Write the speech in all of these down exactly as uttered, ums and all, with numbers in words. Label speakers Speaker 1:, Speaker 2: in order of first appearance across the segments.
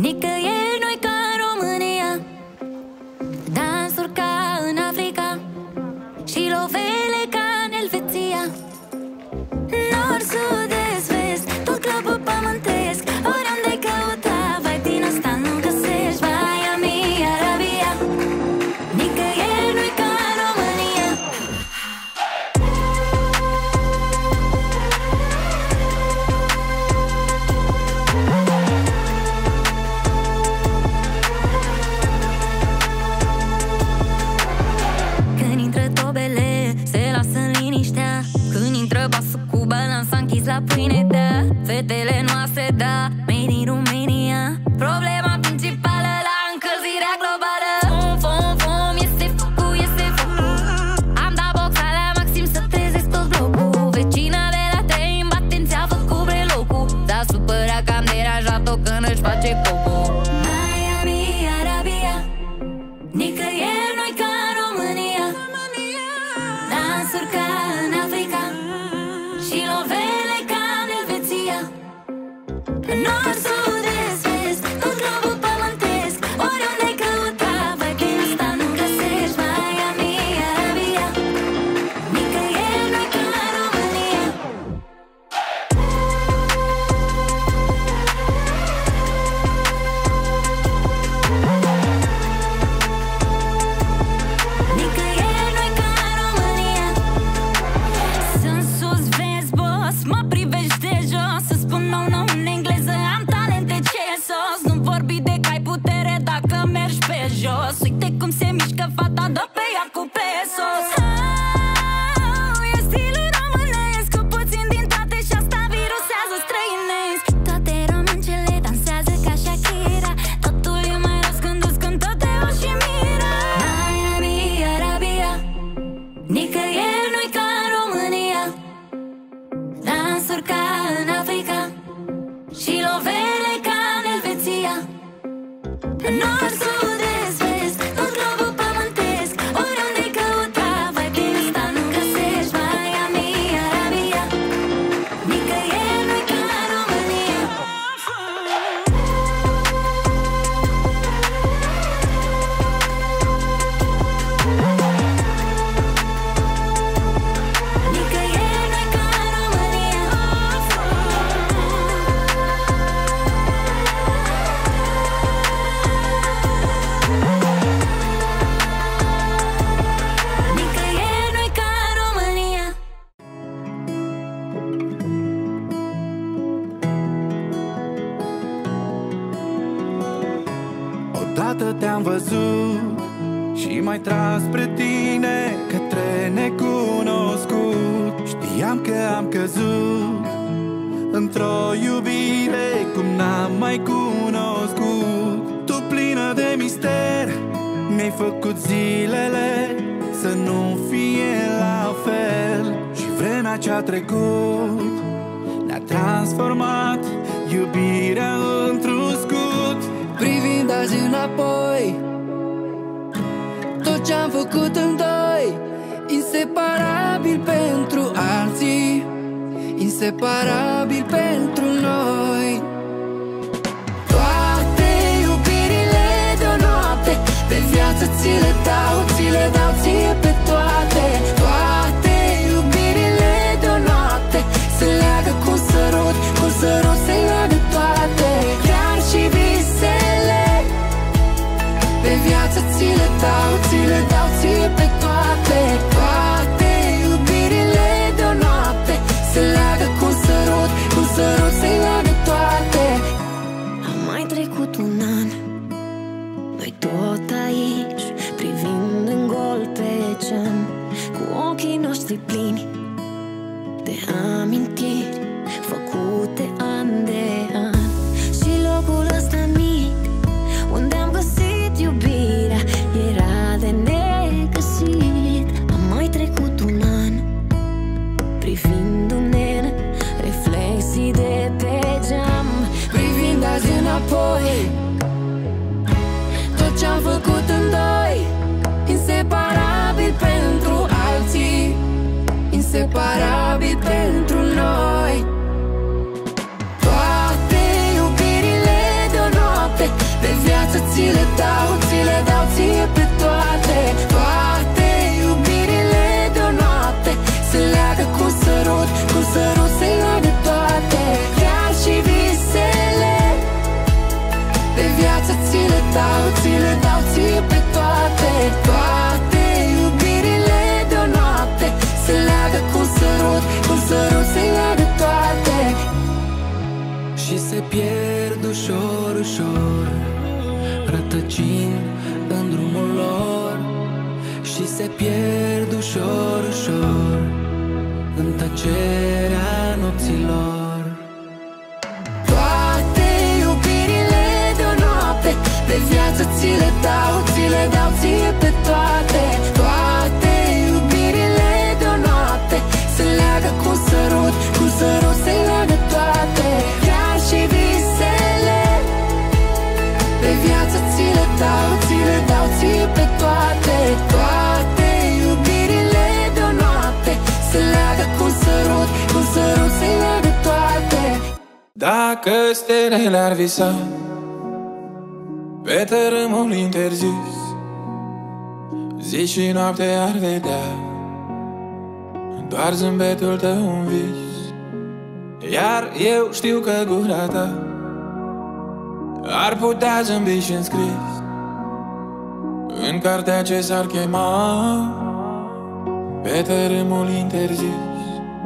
Speaker 1: Nicăieri nu-i ca în România, dansuri ca în Africa și lovele ca în Elveția. Nord, sud, est, vest, tot globul pământesc. Oriunde-i căuta, vai din asta nu găsești. Vai, ami, Arabia, nicăieri nu-i ca în România. Când intră tobele, se lasă în liniștea. Când intră basul cu balanța închis la pâine, da. Fetele noastre, da, made in Romania. Problema principală la încălzirea globală. Fum, fum, fum, este focul, este focul. Am dat boxa la maxim să trezesc tot blocul. Vecina de la trei în batenți a făcut brelocul. S-a supărat că am deranjat-o când își face cocul. Miami, Arabia, nicăieri nu-i ca în România. Dansuri ca în Africa și lovele ca în Elveția. Nord, sud, est, vest, tot globul pământesc. Oriunde-i căuta, vai din asta nu găsești. Miami, Arabia, nicăieri nu-i ca în România. Nicăieri nu-i ca în România. Sunt sus, vezi, boss, mă privești de jos. Să spun nou, nou în engleză, am talente ce sos. Nu vorbi de că ai putere dacă mergi pe jos. Uite cum se mișcă fata, dă pe ea cu pesos. Oh, e stilul românesc, cu puțin din toate și asta virusează străinesc. Toate româncele dansează ca Shakira. Totul e mai rost când îți cântă Teo și Mira. Miami, Arabia, nicăieri nu-i ca în România. Dansuri ca în Africa și lovele ca în Elveția. Nord, sud, est, vest, tot globul pământesc. Oriunde-i căuta, vai din asta nu găsești. Miami, Arabia, nicăieri nu-i ca în România. Nicăieri nu-i ca în România. Nicăieri nu-i ca în România.
Speaker 2: Odată te-am văzut și m-ai tras spre tine, către necunoscut. Știam că am căzut într-o iubire cum n-am mai cunoscut. Tu plină de mister, mi-ai făcut zilele să nu fie la fel. Și vremea ce-a trecut ne-a transformat iubirea într-un scut.
Speaker 3: Privind azi înapoi, tot ce-am făcut în doi, inseparabil pentru alții, inseparabil pentru noi. Toate iubirile de-o noapte, pe viață ți le dau, ți le dau ție pe toate. Toate iubirile de-o noapte se leagă cu un sărut, cu un sărut se leagă toate. Chiar și visele, pe viață ți le dau, ți le dau ție pe toate. Toate iubirile de-o noapte se leagă cu un sărut, cu un sărut se leagă toate.
Speaker 1: A mai trecut un an, noi tot aici, privind în gol pe geam, cu ochii noștri plini de amintiri făcute an de an. Și locul ăsta mic unde am găsit iubirea era de negăsit. A mai trecut un an, privindu-ne în reflexii de pe geam.
Speaker 3: Privind azi înapoi, tot ce-am făcut în doi, inseparabil pentru alții, inseparabil pentru noi. Toate iubirile de-o noapte ți le dau, ți le dau ție pe toate. Toate iubirile de o noapte se leagă cu un sărut, cu un sărut se leagă toate. Chiar și visele de viață ți le dau, ți le dau ție pe toate. Toate iubirile de o noapte se leagă cu un sărut, cu un sărut se leagă toate.
Speaker 2: Și se pierd ușor, ușor, rătăcind în drumul lor. Și se pierd ușor, ușor în tăcerea nopților.
Speaker 3: Toate iubirile de o noapte de viață ți le dau, ți le dau ție pe toate. Toate iubirile de o noapte se leagă cu un sărut, cu un sărut se leagă toate. Chiar și visele de viață ți le dau, ți le dau ție pe toate. Toate iubirile de o noapte se leagă cu un sărut, cu un sărut se leagă toate.
Speaker 2: Dacă stelele ar visa pe tărâmul interzis, zi și noapte ar vedea doar zâmbetul tău un vis. Iar eu știu că gura ta ar putea zâmbi și înscris în cartea ce s-ar chema pe tărâmul interzis.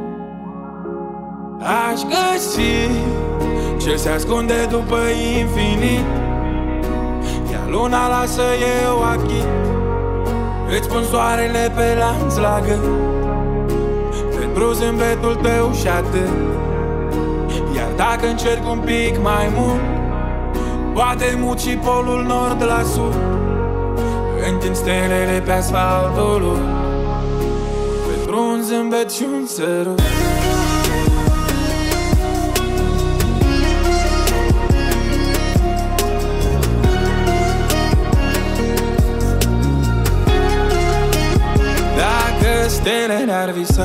Speaker 2: Aș găsi ce se ascunde după infinit, iar luna lasă eu achit. Îți pun soarele pe lanț la gât, pentru zâmbetul tău și atât. Iar dacă încerc un pic mai mult, poate mut și polul nord la sud. Întind stelele pe asfaltul lui, pentru un zâmbet și un sărut. Dacă stelele ar visa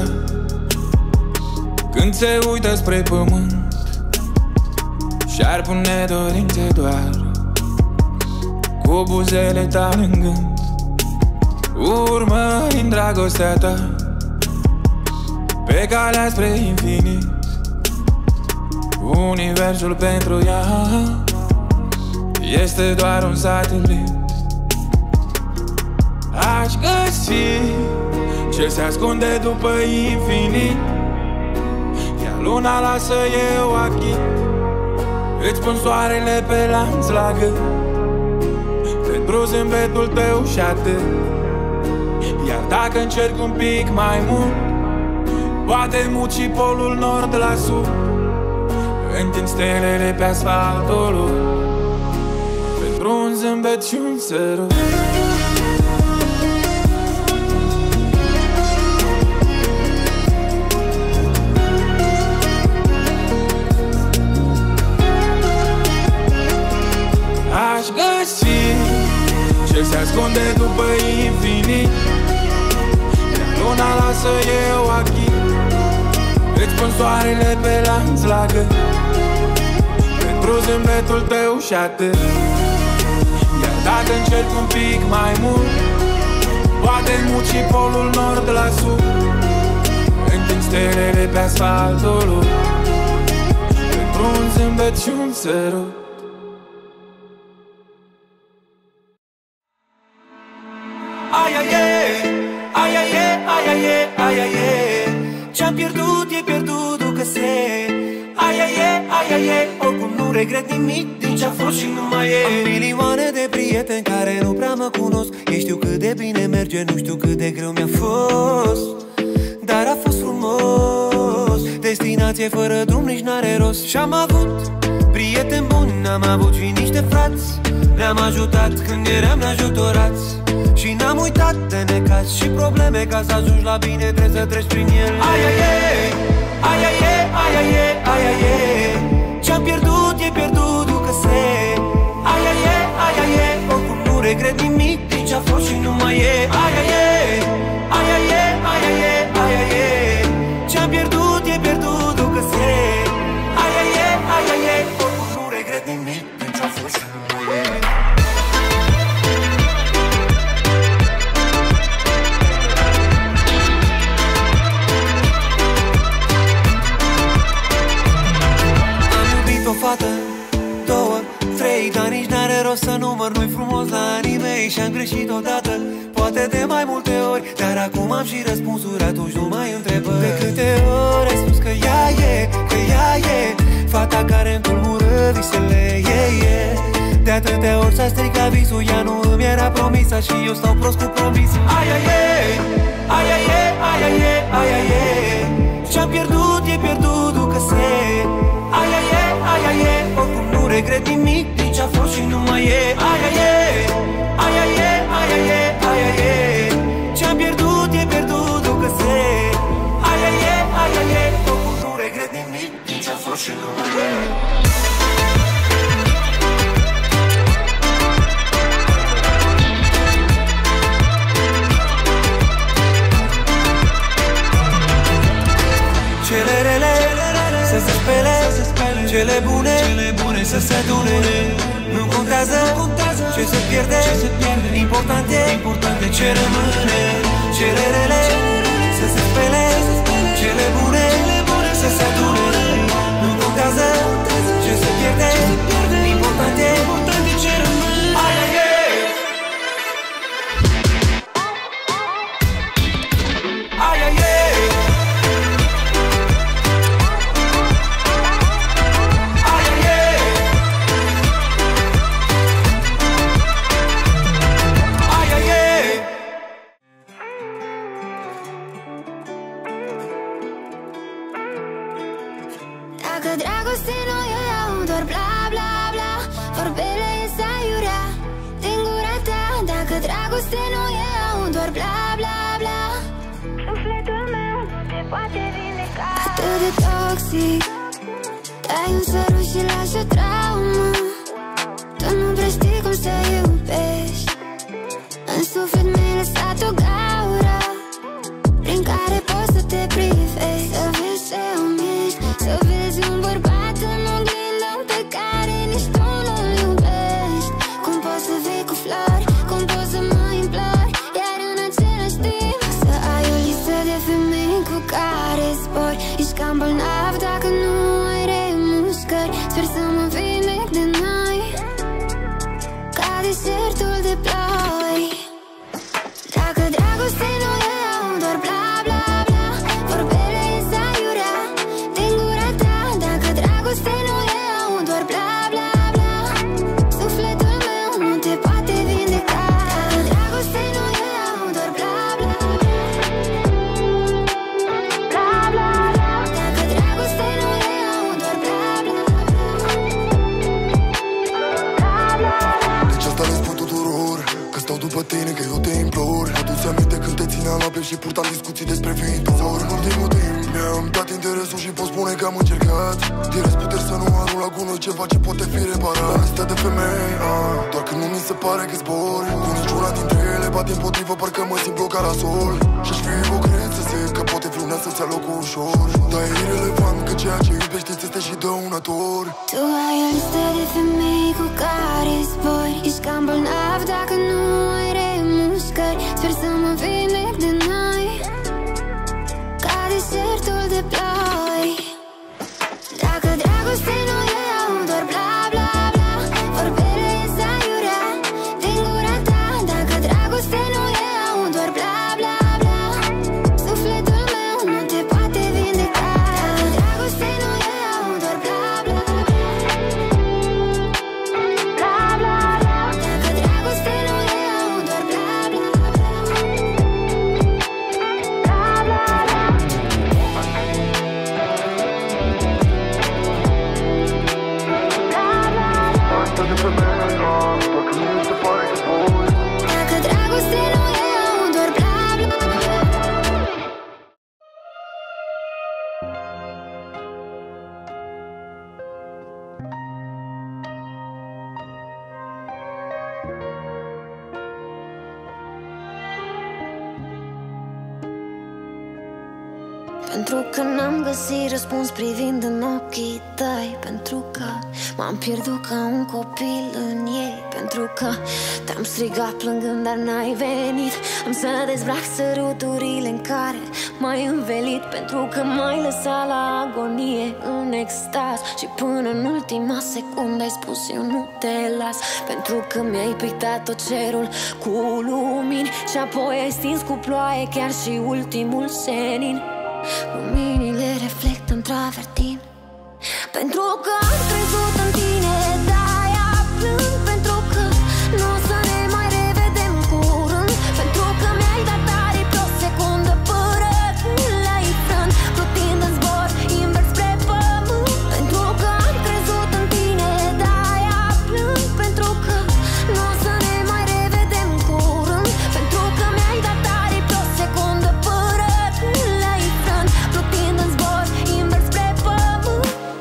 Speaker 2: când se uită spre pământ și-ar pune dorințe doar cu buzele tale în gând, urmărind dragostea ta pe calea spre infinit, universul pentru ea este doar un satelit. Aș găsi ce se ascunde după infinit, iar luna lasă eu achit. Îți pun soarele pe lanț la gât, pentru zâmbetul tău și atât. Iar dacă încerc un pic mai mult, poate mut și polul nord la sud. Întind stelele pe asfaltul lui, pentru un zâmbet și un sărut. Aș găsi ce se ascunde după infinit, iar luna lasă eu achit. Îți pun soarele pe lanț la gât, pentru zâmbetul tău și atât. Iar dacă încerc un pic mai mult, poate mut și polul nord la sud. Întind stelele pe asfaltul lui, pentru un zâmbet și un sărut.
Speaker 4: Ai, ai, ai, ai, ai, ai, ai, ai, ce-am pierdut e pierdut, ducă se. Ai, ai, ai, ai, ai, oricum nu regret nimic din ce-a fost și nu mai e. Am milioane de prieteni care nu prea mă cunosc. Ei știu cât de bine merge, nu știu cât de greu mi-a fost. Dar a fost frumos, destinație fără drum nici n-are rost. Și-am avut prieteni buni, am avut și niște frați. Ne-am ajutat când eram neajutorați și n-am uitat de necaz și probleme. Ca să ajungi la bine trebuie să treci prin ele. Ai, ai, ai, ai, ai, ai, ai, ai, ai, ce-am pierdut e pierdut, ducă se. Ai, ai, ai, ai, ai, oricum nu regret nimic din ce-a fost și nu mai e. Ai, ai, ai, ai, ai, ai, ai, ai, ai, ce-am pierdut e pierdut, ducă se. Ai, ai, ai, ai, ai, oricum nu regret nimic din ce-a fost și nu mai e. fată, două, trei, dar nici n-are rost să număr, nu-i frumos la anii mei. Și-am greșit odată, poate de mai multe ori, dar acum am și răspunsuri, atunci nu mai întrebări. De câte ori ai spus că ea e, că ea e fata care-mi tulbură visele, yeah, yeah. De atâtea ori s-a stricat visul, ea nu îmi era promisă și eu stau prost cu promisul. Ai, ai, ai, ai, ai, ai, ai, ai, ai, ai. Ce-am pierdut, e pierdut, ducă se. Ai, ai, ai, ai, ai, oricum nu regret nimic, nici a fost și nu mai e. Ai, ai, ai, ai, ai, ai, ai, ai, ai, ai. Ce-am pierdut, e pierdut, ducă se. Ai, ai, ai, ai, ai, oricum nu regret nimic, nici a fost și nu mai e. Cele rele să se spele, cele bune să se adune. Nu contează ce se pierde, important e ce rămâne. Cele rele să se spele, cele bune să se adune. Nu contează ce se pierde, important e ce rămâne. Ai, ai, ai. Ai, ai, ai.
Speaker 1: Dacă dragoste nu e doar bla bla bla, vorbele ies aiurea din gura ta. Dacă dragoste nu e doar bla bla bla, sufletul meu te poate vindeca. Atât de toxic, dai un sărut și lași o traumă. Tu nu prea știi cum să iubești, în suflet mi-ai lăsat o gaură prin care poți să te privești. Să vezi ce îmi ești, să vezi un bărbat în oglindă pe care nici tu nu-l iubești. Cum poți să vii cu flori, cum poți să mă implori, iar în același timp să ai o listă de femei cu care zbori. Ești cam bolnav dacă nu ai remușcări. Sper să mă vindec de noi, ca desertul de ploi. Dacă dragoste nu e doar bla bla bla, vorbele ies aiurea din gura ta. Dacă dragoste nu e doar bla bla bla, sufletul meu nu te poate vindeca. Dacă dragoste nu e doar bla bla bla, bla bla bla. Dacă dragoste nu e doar bla bla bla, bla bla bla.
Speaker 5: Deci asta le spun tuturor, că stau după tine, că eu te implor. Adu-ți aminte când te țineam la piept și purtam discuții despre viitor. În ultimul timp mi-am dat interesul și pot spune că am încercat din răsputeri să nu arunc la gunoi ceva ce poate fi reparat. Astea de femei, ah, doar că nu mi se pare că zbor cu niciuna dintre ele, bat împotrivă, parcă mă simt blocat la sol. Și-aș fi ipocrit să zic că poate vreuna să-ți ia locul ușor, dar e irelevant că ceea ce iubești îți este și dăunător.
Speaker 1: Tu ai o listă de femei cu care zbori, ești cam bolnav dacă nu ai remușcări. Sper să mă vindec de noi, ca desertul de ploi. Dacă dragoste nu e doar bla bla bla, vorbele ies aiurea din gura ta. Dacă dragoste nu e doar bla bla bla, sufletul meu nu te poate vindeca. Dacă dragoste nu e doar bla bla bla, bla bla bla. Dacă dragoste nu e doar bla bla bla,
Speaker 3: Pentru că n-am găsit răspuns privind în ochii tăi, pentru că m-am pierdut ca un copil în ei, pentru că te-am strigat plângând, dar n-ai venit. Am să dezbrac săruturile în care m-ai învelit, pentru că m-ai lăsat la agonie în extaz. Și până în ultima secundă ai spus eu nu te las, pentru că mi-ai pictat tot cerul cu lumini și apoi ai stins cu ploaie chiar și ultimul senin. Luminile reflectă în travertin, pentru că am crezut în tine, de-aia plâng, pentru că nu o să ne mai revedem curând, pentru că mi-ai dat aripi o secundă până l-ai frânt, plutind în zbor invers spre pământ. Pentru că am crezut în tine, de-aia plâng, pentru că nu o să ne mai revedem curând, pentru că mi-ai dat aripi o secundă până l-ai frânt, plutind în zbor invers spre pământ.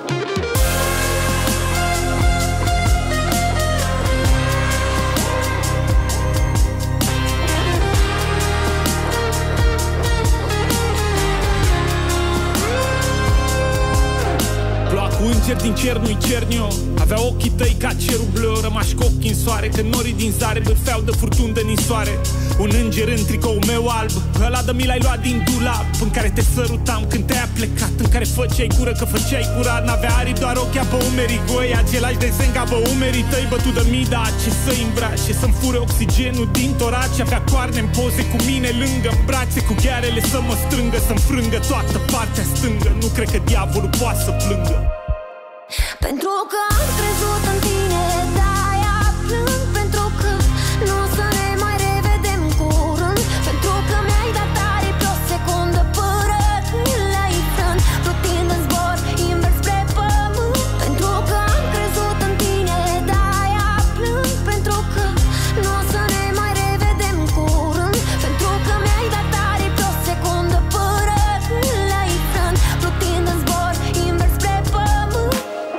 Speaker 6: Ploua cu înger din cer, nu-i cernio. Avea ochii tăi ca cerul bleu, rămași cu ochii în soare, că norii din zare bârfeau de furtuni de ninsoare. Un înger în tricou meu alb, ăla de mi l-ai luat din dulap, în care te sărutam când te-ai plecat, în care făceai cură că făceai curat. N-avea aripi, doar ochii pe umerii goi, același desen ca pe umerii tăi, bătut de mii, da, ce să-i îmbrace, să-mi fure oxigenul din torace. Avea coarne în poze cu mine lângă în brațe, cu ghearele să mă strângă, să-mi frângă toată partea stângă. Nu cred că diavolul poate să plângă.
Speaker 3: Pentru că am crezut în tine, de-aia plâng, pentru că nu o să ne mai revedem curând, pentru că mi-ai dat aripi o secundă până l-ai frânt, plutind în zbor invers spre pământ. Pentru că am crezut în tine, de-aia plâng, pentru că nu o să ne mai revedem curând, pentru că mi-ai dat aripi o secundă până l-ai frânt, plutind în zbor invers spre pământ.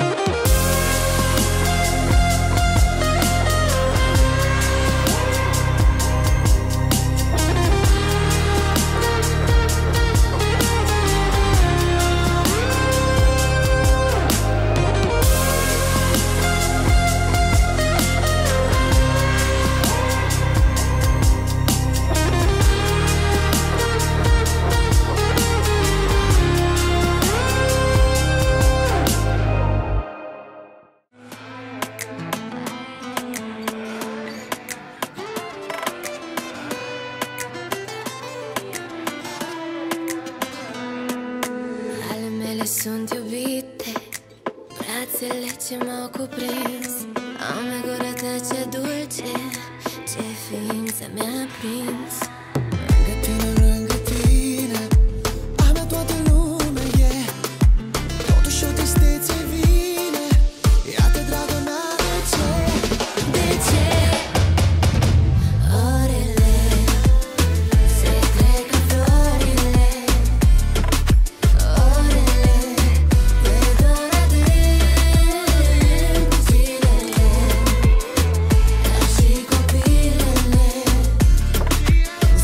Speaker 3: Ale mele sunt iubite, brațele ce m-au cuprins, au gură ce dulce, ce ființă mi-a prins.
Speaker 7: Lângă tine, lângă tine, a mea toată lumea e, totuși o tristețe vine. Iată, dragă mea, de ce?
Speaker 3: De ce? Orele se trec ca florile, orele te dor adânc, zilele ca și copilele.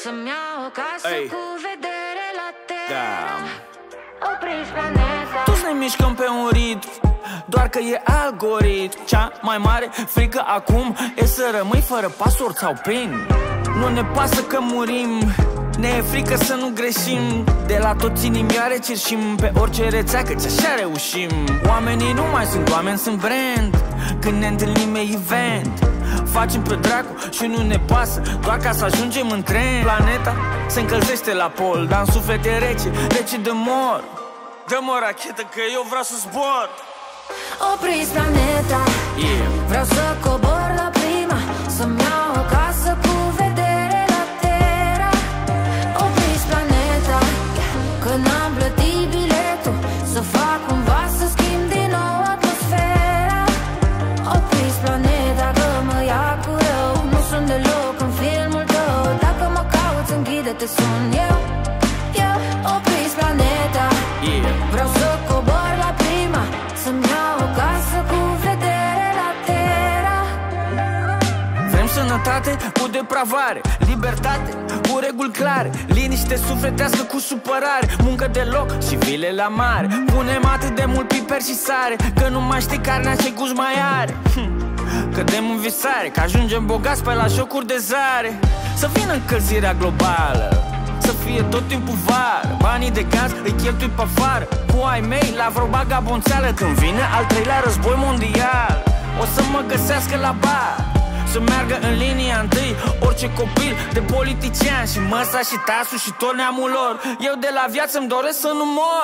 Speaker 1: Să-mi iau o casă
Speaker 8: Ei.
Speaker 1: cu vedere la Terra.
Speaker 8: Da.
Speaker 1: Opriți planeta.
Speaker 8: Toți ne mișcăm pe un ritm, doar că e algoritm. Cea mai mare frică acum e să rămâi fără password sau pin. Nu ne pasă că murim, ne e frică să nu greșim. De la toți inimioare cerșim pe orice rețea, căci așa reușim. Oamenii nu mai sunt oameni, sunt brand. Când ne întâlnim e event, facem pe dracu și nu ne pasă, doar ca să ajungem în tren. Planeta se încălzește la pol, dar în suflet e rece, rece de mor. Dă-mă o rachetă că eu vreau să zbor.
Speaker 1: Opriți planeta,
Speaker 8: Yeah.
Speaker 1: vreau să cobor la prima, să-mi iau o casă cu vedere la Terra. Opriți planeta, că n-am plătit biletul, să fac cumva să schimb din nou atmosfera. Opriți planeta, că mă ia cu rău, nu sunt deloc în filmul tău. Dacă mă cauți, închide-te, sun eu, eu. Opriți planeta,
Speaker 8: Yeah.
Speaker 1: vreau să cobor la prima, să-mi iau o casă cu vedere la Terra.
Speaker 8: Vrem sănătate cu depravare, libertate cu reguli clare, liniște sufletească cu supărare, muncă deloc și vile la mare. Punem atât de mult piper și sare, că nu mai știi carnea ce gust mai are. hm. Cădem în visare, că ajungem bogați pe la jocuri de zare. Să vină încălzirea globală, să fie tot timpul vară. Banii de gaz îi cheltui pe afară, cu ai mei la vreo bagabonțeală. Când vine al treilea război mondial, o să mă găsească la bar, să meargă în linia întâi orice copil de politician. Și măsa și tasul și tot neamul lor. Eu de la viață îmi doresc să nu mor.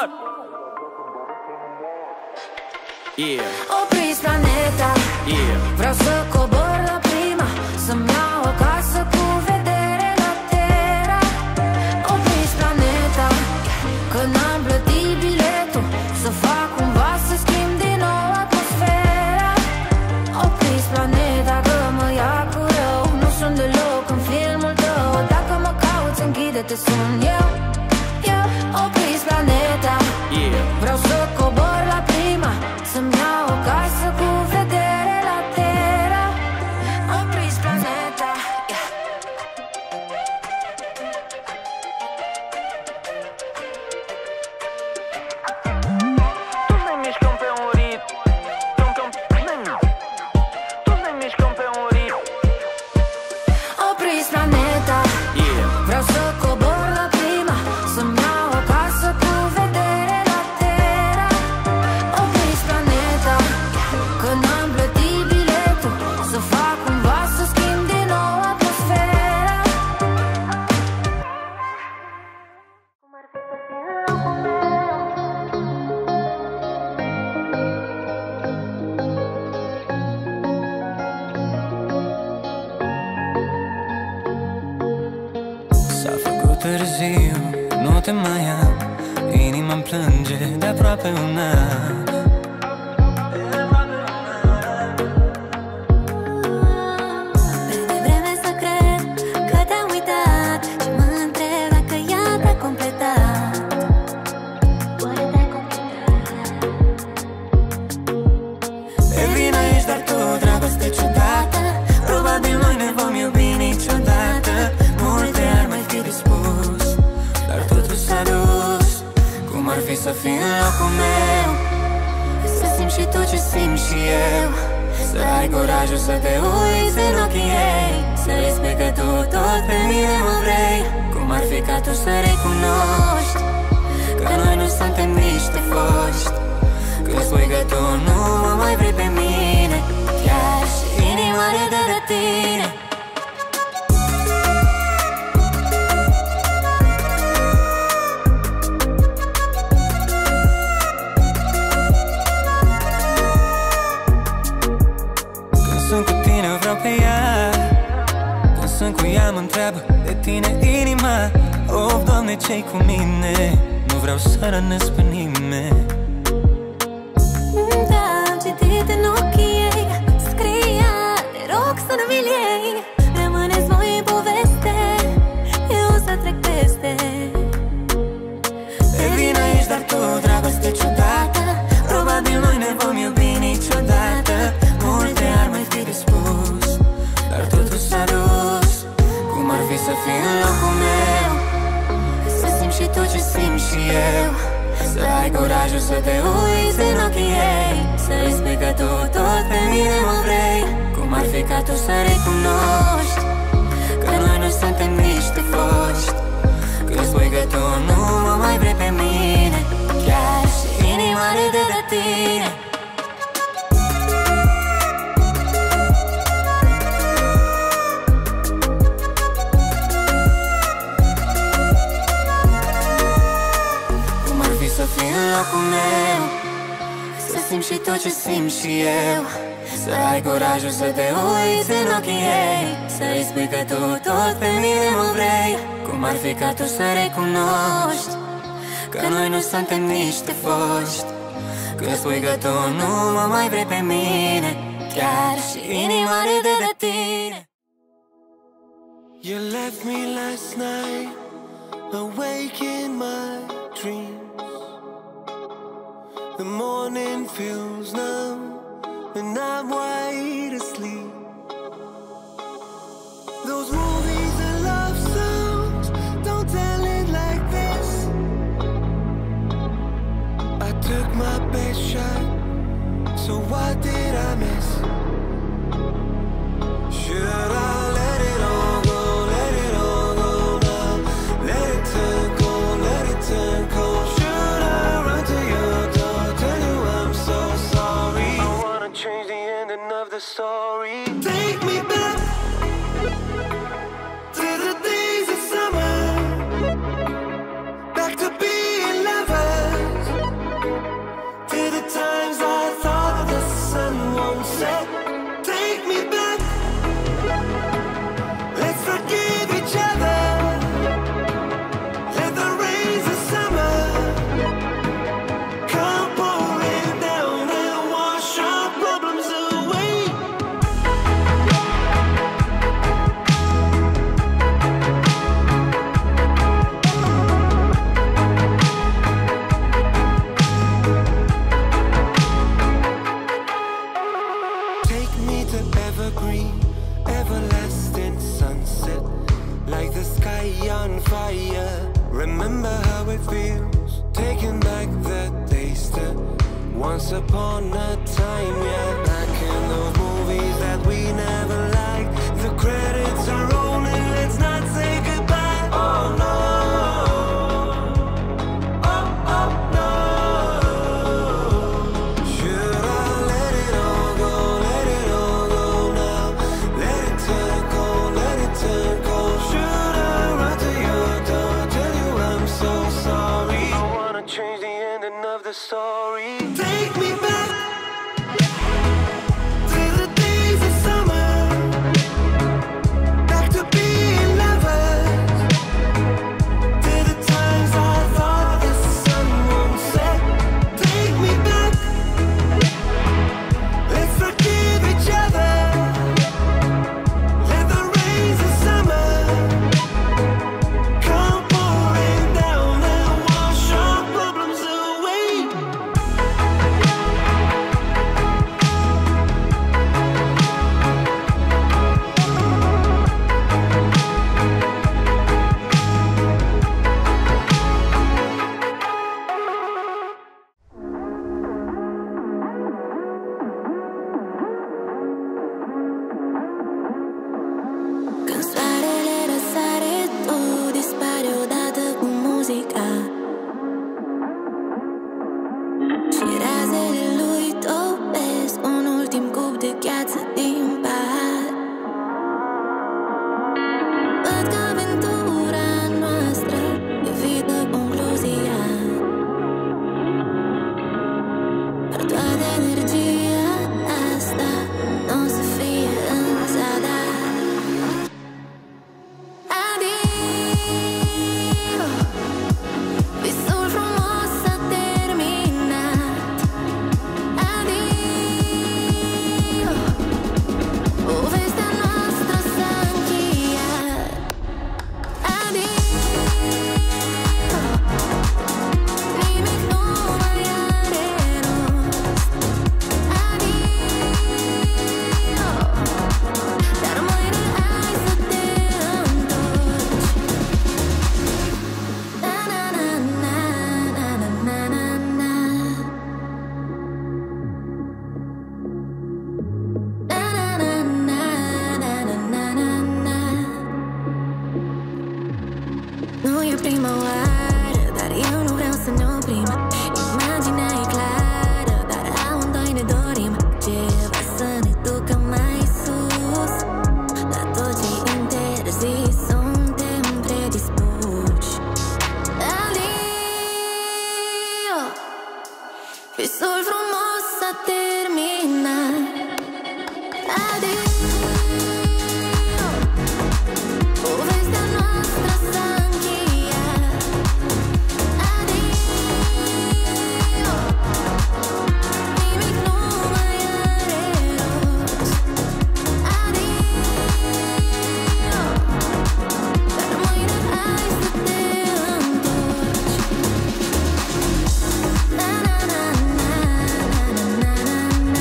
Speaker 8: Yeah.
Speaker 1: Opriți planeta,
Speaker 8: Yeah.
Speaker 1: vreau să cobor la prima, să-mi iau o casă cu vedere la Terra. Opriți planeta, că n-am plătit biletul, să fac cumva să schimb din nou atmosfera. Opriți planeta, că mă ia cu rău, nu sunt deloc în filmul tău. Dacă mă cauți, închide-te, sun eu, eu. Opriți planeta,
Speaker 8: Yeah.
Speaker 1: vreau să cobor la prima, să-mi iau o casă cu vedere la Terra. Opriți planeta, yeah.
Speaker 8: Toți ne mișcăm pe un ritm, toți ne mișcăm pe un ritm.
Speaker 1: Opriți planeta,
Speaker 8: Yeah.
Speaker 1: vreau să cobor la prima, să-mi iau o casă cu vedere la Terra. Opriți planeta, că n-am plătit biletul, să fac cumva să schimb din nou atmosfera. Cum ar fi să fii în locul meu?
Speaker 9: S-a făcut târziu, nu te mai am, inima-mi plânge de aproape un an.
Speaker 1: De vreme să cred că te-am uitat și mă întreb dacă ea te-a completat. Oare te-ai completat?
Speaker 9: E vină ești doar tu, dragoste ciudată, probabil noi ne vom iubi niciodată. Multe ar mai fi de spus, dar totul s-a dus. Cum ar fi să fii în locul meu, să simți și tu ce simt și eu, să ai curajul să te uiți în ochii ei, să-i spui că tu tot pe mine mă vrei. Cum ar fi ca tu să recunoști că noi nu suntem niște foști, când spui că tu nu mă mai vrei pe mine, chiar și inima ne dă de tine. Când sunt cu tine vreau pe ea, când sunt cu ea mă întreabă de tine inima. Oh, Doamne, ce-i cu mine? Nu vreau să rănesc pe nimeni.
Speaker 1: Da, am citit în ochii ei, scria, te rog să nu mi-l iei. Rămâneți voi în poveste, eu o să trec peste.
Speaker 9: E vină ești doar tu, dragoste ciudată, probabil noi ne vom iubi niciodată. Multe ar mai fi de spus, dar totul s-a dus. Cum ar fi să fii în locul meu, tot ce simt și eu. Să ai curajul să te uiți în ochii ei, să-i spui că tu tot pe mine mă vrei. Cum ar fi ca tu să recunoști că noi nu suntem niște foști, când spui că tu nu mă mai vrei pe mine, chiar și inima râde de tine. Cum ar fi să fii în locul meu, să simți și tot ce simt și eu, să ai curajul să te uiți în ochii ei, să-i spui că tu tot pe mine mă vrei. Cum ar fi ca tu să recunoști că noi nu suntem niște foști, când spui că tu nu mă mai vrei pe mine, chiar și inima râde de tine.
Speaker 10: You left me last night, awake in my dreams. The morning feels numb and I'm wide asleep. Those movies and love songs, don't tell it like this. I took my best shot, so what did I miss? Should I let it all go, let it all go now? Let it turn cold, let it turn cold. Should I run to your door, tell you I'm so sorry? I wanna change the ending of the story. Take me back to the days of summer, back to being lovers, to the times I thought the sun won't set. Take me back, let's forgive each other. Let the rains of summer come pouring down and wash our problems away. Take me to evergreen, everlasting sunset, like the sky on fire. Remember how it feels, taking back the taste of once upon a time. Yeah, back in those movies that we never liked. The credits are rolling, let's not say goodbye. Oh no, oh oh no. Should I let it all go, let it all go now? Let it turn cold, let it turn cold. Should I run to your door, tell you I'm so sorry? I wanna change the ending of the story. Take me back to the days of summer, back to being lovers, to the times I thought the sun won't set. Take me back, let's forgive each other. Let the rains of summer come pouring down and wash our problems away.
Speaker 3: Nu e prima oară, dar eu nu vreau să ne oprim. Imaginea e clară, dar amândoi ne dorim ceva să ne ducă mai sus. La tot ce-i interzis suntem predispuși. Adio, visul frumos s-a terminat. Adio, povestea noastră s-a încheiat. Adio, nimic nu mai are rost. Adio, dar mâine hai să te întorci. Na na na na na na na na.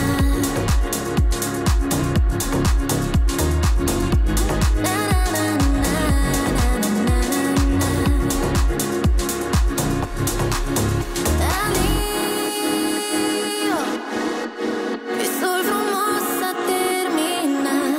Speaker 3: Visul frumos s-a terminat.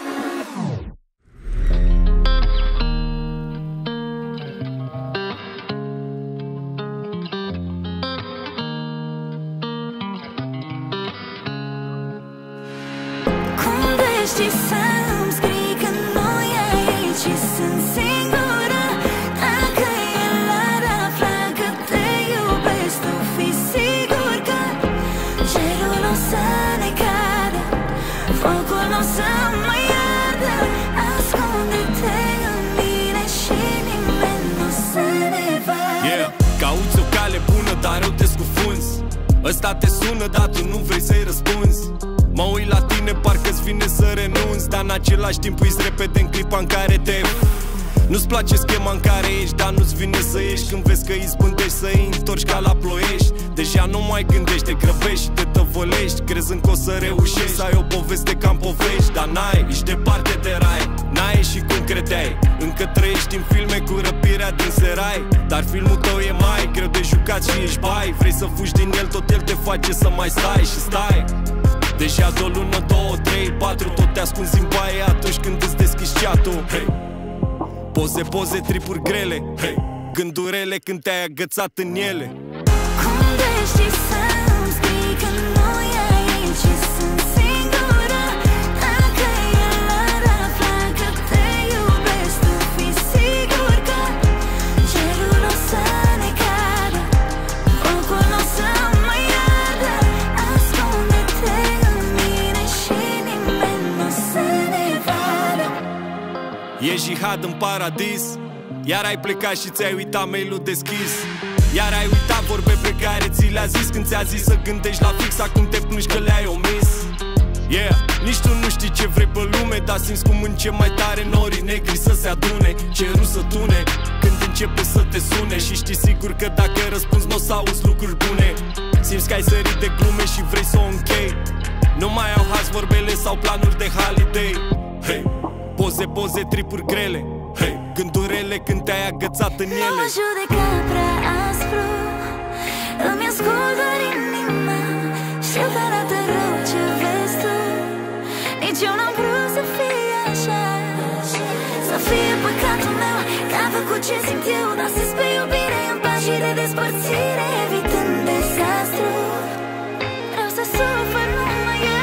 Speaker 1: Cum vrei știi să-mi scrii că nu e aici și sunt singură? Dacă el ar afla că te iubesc, tu fii sigur că cerul o să ne cadă, focul n-o să mai ardă. Ascunde-te în mine și nimeni nu o să ne vadă.
Speaker 11: Yeah, cauți o cale bună, dar eu te scufunzi. Ăsta te sună, dar tu nu vrei să-i răspunzi. Mă uit la tine, parcă-ți vine să renunți, dar în același timp uiți repede în clipa în care te... Nu-ți place schema în care ești, dar nu-ți vine să ieși când vezi că izbândești să-i întorci ca la Ploiești. Deja nu mai gândești, te grăbești și te tăvălești, crezând că o să reușești să ai o poveste ca în povești. Dar n-ai, ești departe de rai, n-ai ieșit cum credeai. Încă trăiești în filme cu răpirea din serai, dar filmul tău e mai greu de jucat și ești bai. Vrei să fugi din el, tot el te face să mai stai și stai. Deja de o lună, două, trei, patru, tot te ascunzi în baie atunci când îți deschizi chat-ul. Hey. Poze, poze, tripuri grele, hey. Gândurele când te-ai agățat în ele.
Speaker 1: Cum vrei știi să-mi scrii că nu e aici și sunt singură? Dacă el ar afla că te iubesc, tu fii sigur că cerul o să ne cadă, focul n-o să mai ardă. Ascunde-te în mine și nimeni nu o să ne vadă.
Speaker 11: E jihad în paradis, iar ai plecat și ți-ai uitat mail-ul deschis. Iar ai uitat vorbe pe care ți le-a zis când ți-a zis să gândești la fix, acum te plângi că le-ai omis. Yeah, nici tu nu știi ce vrei pe lume, dar simți cum încep mai tare norii negri să se adune. Cerul să tune când începe să te sune și știi sigur că dacă răspunzi n-o să auzi lucruri bune. Simți că ai sărit de glume și vrei să o închei. Nu mai au haz vorbele sau planuri de holiday. Hey, poze, poze, tripuri grele, hey. Gândurele când te-ai agățat în ele.
Speaker 1: Nu mă judeca prea aspru, îmi ascult doar inima. Știu că arată rău ce vezi tu, nici eu n-am vrut să fie așa. Să fie păcatul meu că am făcut ce simt eu, dar să spui iubire în pași de despărțire, evitând dezastru. Vreau să sufăr numai eu.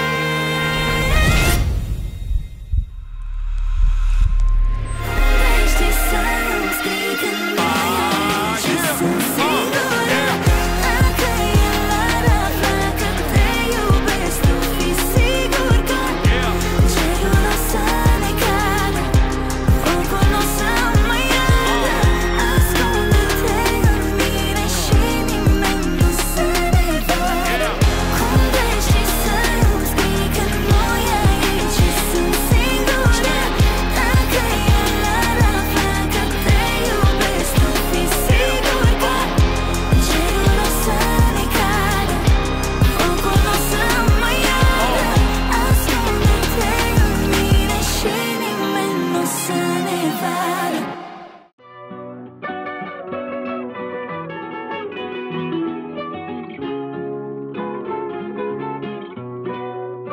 Speaker 1: Vrei știi să-mi scrii că nu e aici și sunt singură? Dacă el ar afla că te iubesc, tu fii sigur că cerul o să ne cadă, focul n-o să mai ardă. Ascunde-te în mine și nimeni nu o să ne vadă. Cum vrei știi să-mi scrii că nu e aici și sunt singură? Dacă el ar afla că te iubesc, tu fii sigur că cerul o să ne cadă, focul n-o să mai ardă. Ascunde-te în mine și nimeni nu o să ne vadă.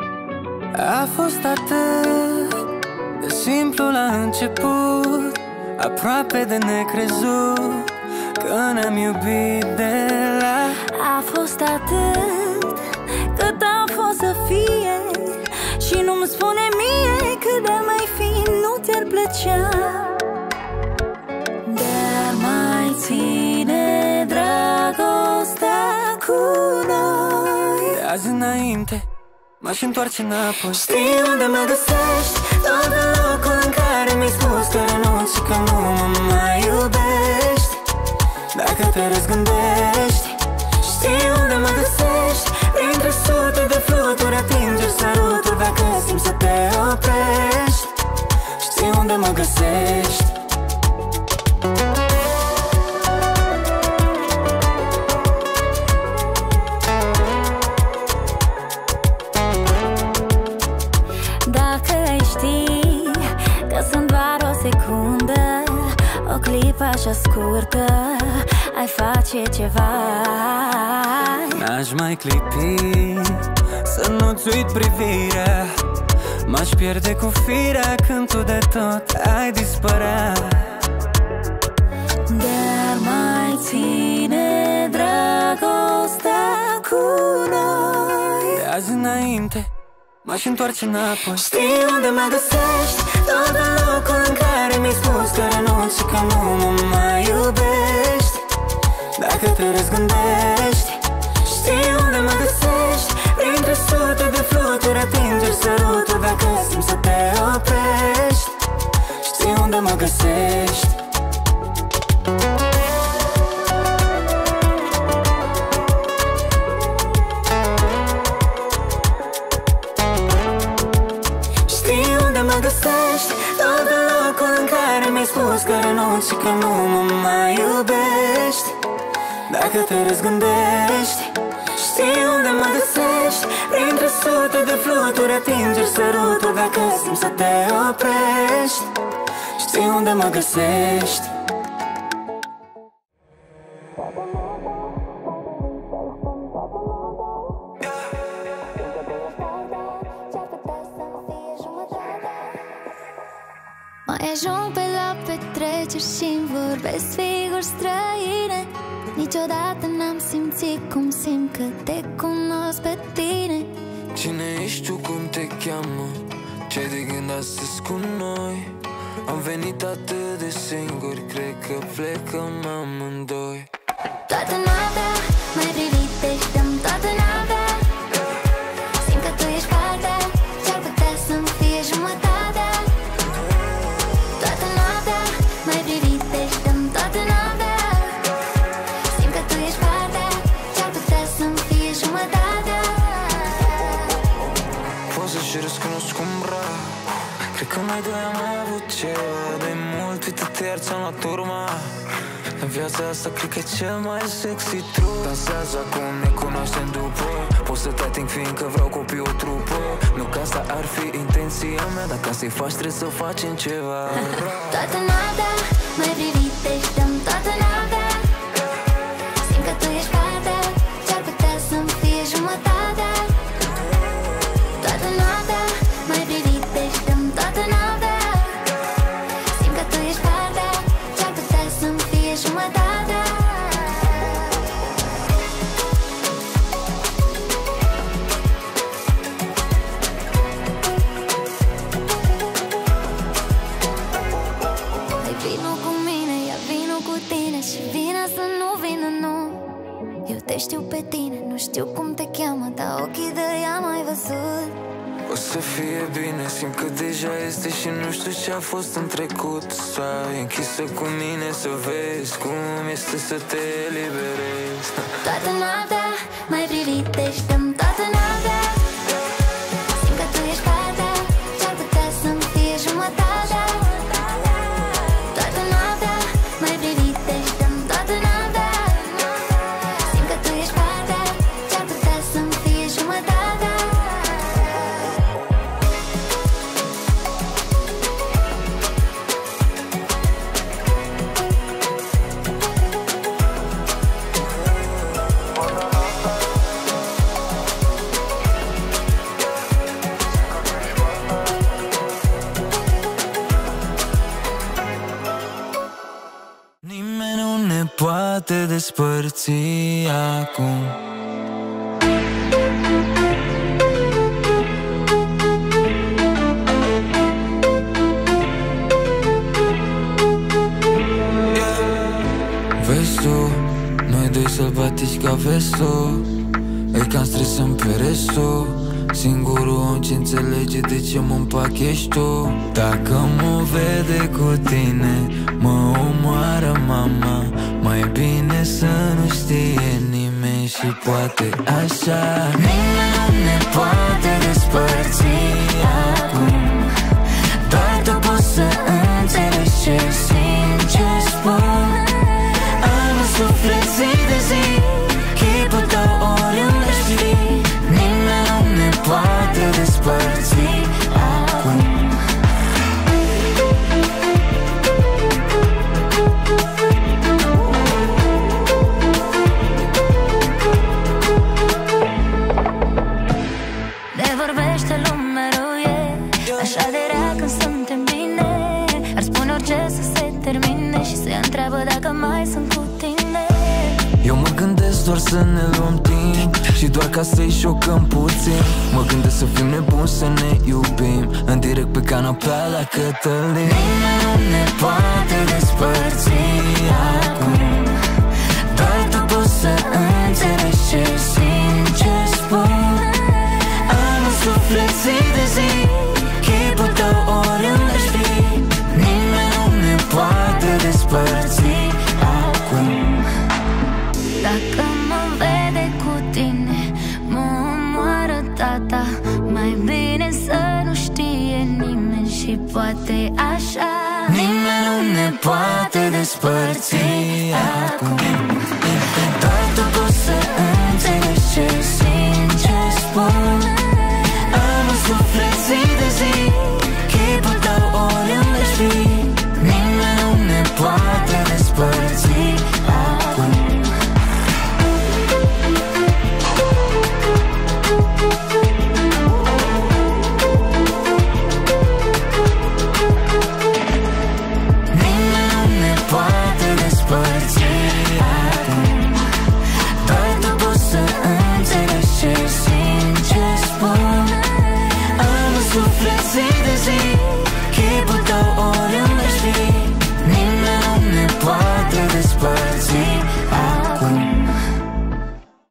Speaker 9: A fost atât de simplu la început. aproape de necrezut că ne-am iubit de la.
Speaker 1: A fost atât cât a fost să fie și nu-mi spune mie cât de mai fi nu ți-ar plăcea. Dar mai ține dragostea cu noi.
Speaker 9: De azi înainte m-aș întoarce înapoi.
Speaker 3: Știi unde mă găsești? Tot în locul în care mi-ai spus că renunți și că nu mă mai iubești. Dacă te răzgândești, știi unde mă găsești? Printre sute de fluturi atinge sărutul dacă simți să te oprești. Știi unde mă găsești?
Speaker 1: Dacă ai ști că sunt doar o secundă, o clipă așa scurtă, ai face ceva.
Speaker 9: N-aș mai clipi să nu-ți uit privirea. M-aș pierde cu firea când tu de tot ai dispărea.
Speaker 1: Dar mai ține dragostea cu noi.
Speaker 9: De azi înainte m-aș întoarce înapoi.
Speaker 3: Știi unde mă găsești? Tot în locul în care mi-ai spus că renunți și că nu mă mai iubești. Dacă te răzgândești, știi unde mă găsești? Printre sute de fluturi atinge sărutul dacă simți să te oprești. Știi unde mă găsești? Știi unde mă găsești? Tot în locul în care mi-ai spus că renunți și că nu mă mai iubești. Dacă te răzgândești, știi unde mă găsești? Printre sute de fluturi atinge sărutul dacă simți să te oprești. Știi unde mă găsești?
Speaker 1: Mai ajung pe la petreceri și-mi vorbesc figuri străine. Niciodată n-am simțit cum simt că te cunosc pe tine.
Speaker 10: Cine ești tu, cum te cheamă? Ce-ai de gând astăzi cu noi? Am venit atât de singuri, cred că plecăm amândoi.
Speaker 1: Toată noaptea mai privit, deșteam toată noaptea. Simt că tu ești partea ce-ar putea să-mi fie jumătatea. Toată noaptea mai privit, deșteam toată noaptea. Simt că tu ești partea ce-ar putea să-mi fie jumătatea.
Speaker 10: Poți să-și răscunosc cum bra. Cred că noi doi am mai avut ceva de mult, uite-te iar ți-am luat urma. În viața asta cred că e cel mai sexy trup. Dansează acum, ne cunoaștem după. Pot să te ating fiindcă vreau copii o trupă. Nu că asta ar fi intenția mea, dar ca să-i faci trebuie să facem ceva.
Speaker 1: Toată noaptea mai privit, deșteam toată noaptea. Simt că tu ești partea ce-ar putea să-mi fie jumătatea. Toată noaptea mai privit, deșteam toată noaptea. Simt că tu ești partea ce-ar putea să-mi fie jumătatea. Hai vino cu mine, ia vino cu tine și vină să nu vină, nu. Eu te știu pe tine, nu știu cum te cheamă, dar ochii de ea mai văzut.
Speaker 10: O să fie bine, simt că deja este și nu știu ce-a fost în trecut. Stai închisă cu mine să vezi cum este să te eliberezi.
Speaker 1: Toată noaptea mai privit, deșteam toată noaptea. Simt că tu ești partea ce-ar putea să-mi fie jumătatea. Toată noaptea mai privit, deșteam toată noaptea. Simt că tu ești partea ce-ar putea să-mi fie jumătatea.
Speaker 12: poate despărți acum.
Speaker 13: Vezi tu, noi doi sălbatici ca vestul, e cam stresăm pe restul. Singurul om ce înțelege de ce mă împachești tu. Dacă mă vede cu tine, mă omoară mama. Mai bine să nu știe nimeni și poate așa
Speaker 3: nimeni nu ne poate despărți acum. Doar tu poți să înțelegi ce simt, ce spun. Am în suflet zi de zi chipul tău oriunde știi. Nimeni nu ne poate despărți acum.
Speaker 1: Ne vorbește lumea răuie, așa de rea când suntem bine. Ar spune orice să se termine și se întreabă dacă mai sunt cu tine.
Speaker 13: Eu mă gândesc doar să ne luăm timp și doar ca să-i șocăm puțin. Mă gândesc să fim nebuni, să ne iubim în direct pe canapea la Cătălin.
Speaker 3: Nimeni nu ne poate despărți acum. Doar tu poți să înțelegi ce simt, ce spun. Am în suflet zi de zi chipul tău oriunde știi. Nimeni nu ne poate despărți acum.
Speaker 1: Dacă mă vede cu tine, mă omoară tata. Mai bine să nu știe nimeni și poate așa
Speaker 3: nimeni nu ne poate despărți acum. Doar tu poți să înțelegi ce simt, ce spun. Am în suflet zi de zi chipul tău oriunde știi. Nimeni nu ne poate despărți acum. Nimeni nu ne poate despărți